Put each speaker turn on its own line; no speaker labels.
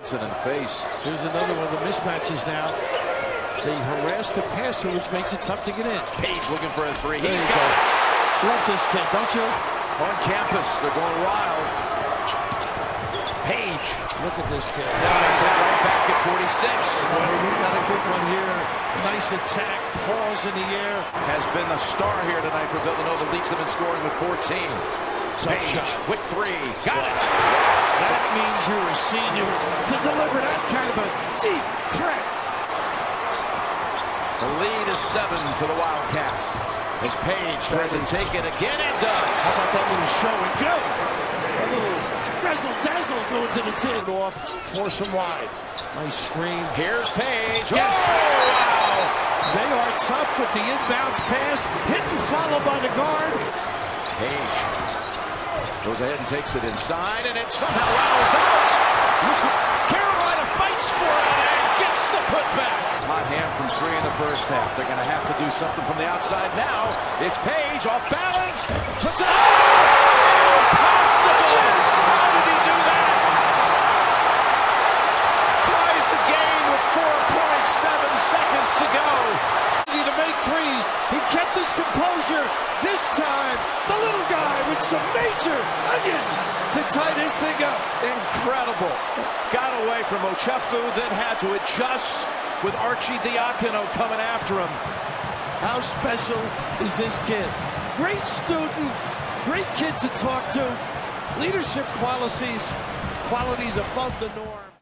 In face.
Here's another one of the mismatches now. They harass the passer, which makes it tough to get in.
Paige looking for a three.
He's
got it.
Love this kid, don't you?
On campus, they're going wild. Paige.
Look at this kid.
Ties it right back at 46.
You got a good one here. Nice attack, pause in the air.
Has been the star here tonight for Villanova. Leads them in scoring with 14. Paige, quick three. Got it.
That means you're a senior to deliver that kind of a deep threat.
The lead is 7 for the Wildcats. As Paige tries to take it again, it does.
How about that little show and go? A little razzle-dazzle going to the tin. Off, force him wide. Nice screen.
Here's Paige.
Yes.
Oh, wow.
They are tough with the inbounds pass. Hit and follow by the guard.
Paige goes ahead and takes it inside, and it somehow rattles out. Carolina fights for it and gets the putback. Hot hand from 3 in the first half. They're going to have to do something from the outside now. It's Paige off balance. Puts it up. Impossible. Yes. How did he do that? Ties the game with 4.7 seconds to go.
To make threes. He kept his composure. This time, the little guy with some major onions to tie this thing up.
Incredible. Got away from Ochefu, then had to adjust with Archie Diacono coming after him.
How special is this kid? Great student, great kid to talk to. Leadership qualities above the norm.